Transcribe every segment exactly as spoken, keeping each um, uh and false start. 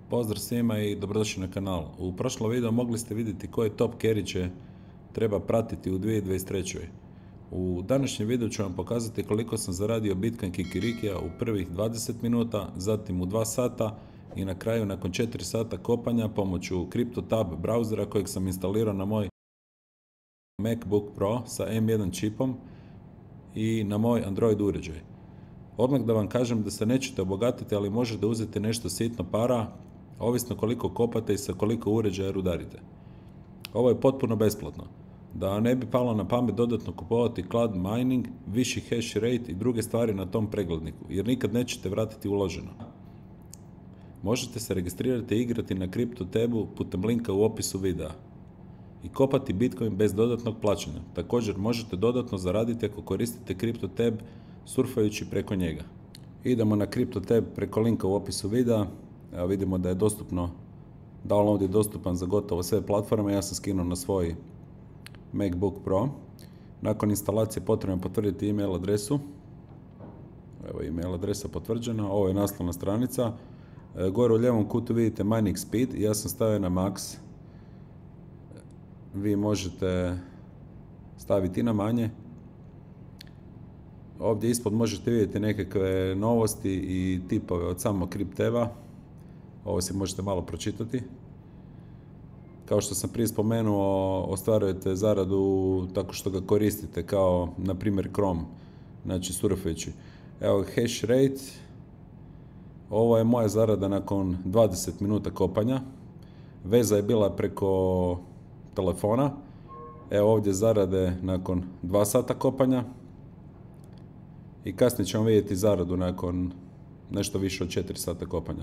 Pozdrav svima i dobrodošli na kanal. U prošlom videu mogli ste vidjeti koje top carry treba pratiti u dvije tisuće dvadeset trećoj. U današnjem videu ću vam pokazati koliko sam zaradio Bitcoin Kikirikija u prvih dvadeset minuta, zatim u dva sata i na kraju nakon četiri sata kopanja pomoću CryptoTab brauzera kojeg sam instalirao na moj MacBook Pro sa M jedan čipom i na moj Android uređaj. Odmah da vam kažem da se nećete obogatiti, ali možete uzeti nešto sitno para, ovisno koliko kopate i sa koliko uređaja rudarite. Ovo je potpuno besplatno. Da ne bi palo na pamet dodatno kupovati cloud mining, viši hash rate i druge stvari na tom pregledniku, jer nikad nećete vratiti uloženo. Možete se registrirati i igrati na CryptoTabu putem linka u opisu videa i kopati Bitcoin bez dodatnog plaćanja. Također možete dodatno zaraditi ako koristite CryptoTab surfajući preko njega. Idemo na CryptoTab preko linka u opisu videa. Evo vidimo da je dostupno, download je dostupan za gotovo sve platforme. Ja sam skinuo na svoj MacBook Pro. Nakon instalacije potrebno je potvrditi email adresu. Evo email adresa potvrđena. Ovo je naslovna stranica. E, gore u ljevom kutu vidite mining speed. Ja sam stavio na max. Vi možete staviti i na manje. Ovdje ispod možete vidjeti nekakve novosti i tipove od samog CryptoTaba. Ovo si možete malo pročitati. Kao što sam prije spomenuo, ostvarujete zaradu tako što ga koristite kao, na primjer, Chrome, znači surfajući. Evo, hash rate. Ovo je moja zarada nakon dvadeset minuta kopanja. Veza je bila preko telefona. Evo ovdje zarade nakon dva sata kopanja. I kasnije ćemo vidjeti zaradu nakon nešto više od četiri sata kopanja.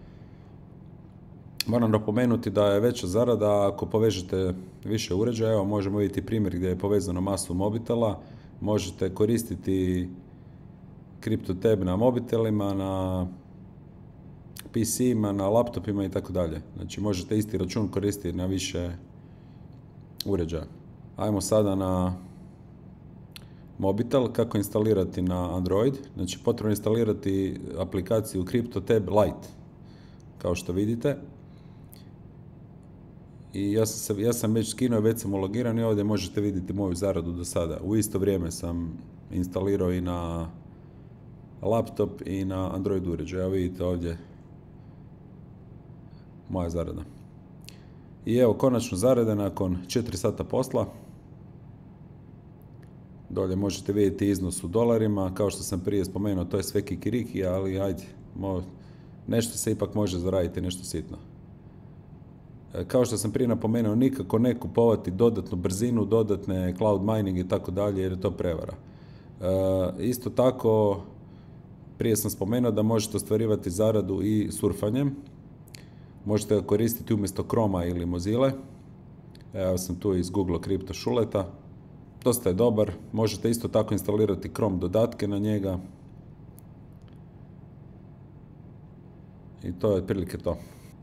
Moram napomenuti da je veća zarada ako povežete više uređaja. Evo možemo vidjeti primjer gdje je povezano masu mobitela. Možete koristiti CryptoTab na mobitelima, na P C-ima, na laptopima i tako dalje. Znači možete isti račun koristiti na više uređaja. Ajmo sada na mobitel, kako instalirati na Android. Znači potrebno je instalirati aplikaciju CryptoTab Lite, kao što vidite. I ja sam, se, ja sam već skinuo, već sam ulogiran i ovdje možete vidjeti moju zaradu do sada. U isto vrijeme sam instalirao i na laptop i na Android uređaj. Evo vidite ovdje moja zarada. I evo konačno zarade nakon četiri sata posla. Dolje možete vidjeti iznos u dolarima, kao što sam prije spomenuo, to je sve kikiriki, ali ajde, nešto se ipak može zaraditi, nešto sitno. Kao što sam prije napomenuo, nikako ne kupovati dodatnu brzinu, dodatne cloud mining i tako dalje, jer je to prevara. E, isto tako, prije sam spomenuo da možete ostvarivati zaradu i surfanjem. Možete ga koristiti umjesto Chroma ili Mozile. Evo sam tu iz Google Crypto Šuleta. Dosta je dobar. Možete isto tako instalirati Chrome dodatke na njega. I to je otprilike to.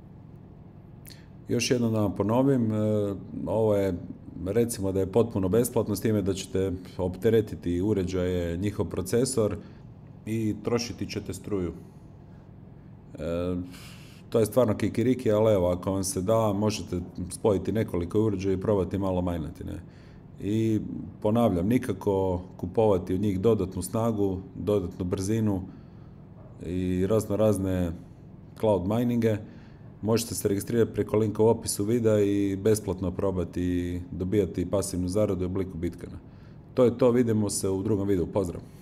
Još jednom da vam ponovim, ovo je, recimo da je potpuno besplatno, s time da ćete opteretiti uređaje, njihov procesor i trošiti ćete struju. E, to je stvarno kikiriki, ali evo, ako vam se da, možete spojiti nekoliko uređaja i probati malo majnati, ne? I ponavljam, nikako kupovati od njih dodatnu snagu, dodatnu brzinu i razno razne cloud mininge. Možete se registrirati preko linka u opisu videa i besplatno probati i dobijati pasivnu zaradu u obliku Bitcoina. To je to, vidimo se u drugom videu. Pozdrav!